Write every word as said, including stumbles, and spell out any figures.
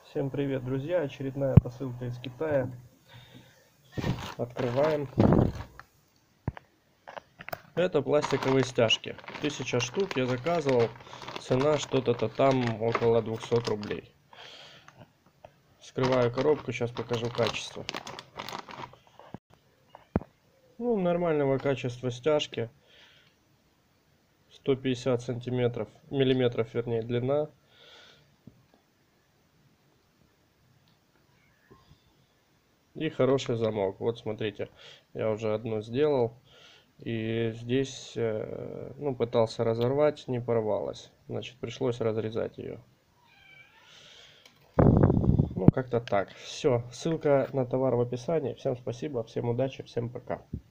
Всем привет, друзья! Очередная посылка из Китая. Открываем. Это пластиковые стяжки. Тысяча штук я заказывал. Цена что-то-то там около двухсот рублей. Вскрываю коробку, сейчас покажу качество. Ну, нормального качества стяжки. сто пятьдесят сантиметров, миллиметров, вернее, длина. И хороший замок. Вот смотрите, я уже одну сделал. И здесь, ну, пытался разорвать, не порвалось. Значит, пришлось разрезать ее. Ну, как-то так. Все. Ссылка на товар в описании. Всем спасибо, всем удачи, всем пока.